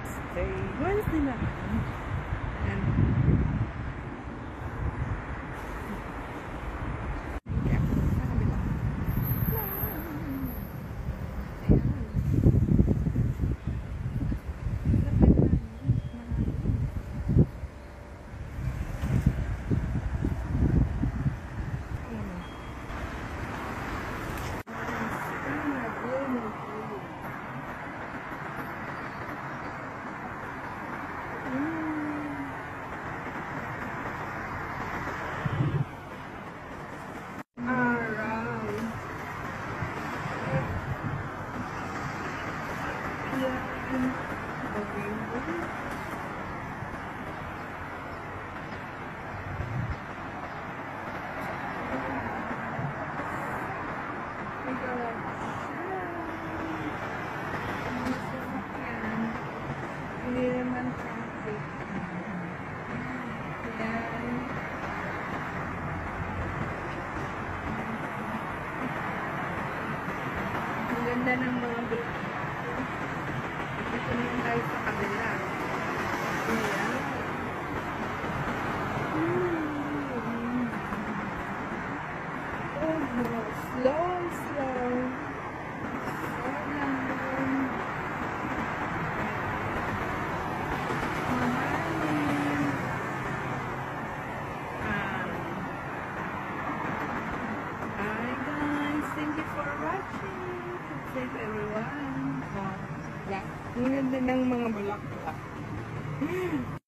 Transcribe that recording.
Wednesday. Wednesday na. And hindi naman traffic. Yan. Ang ganda ng mga bulak. Dito naman tayo sa kabila. Ayan. Oh, slow, slow. Thank you for watching. Safe everyone. Ang ganda ng mga bulaklak.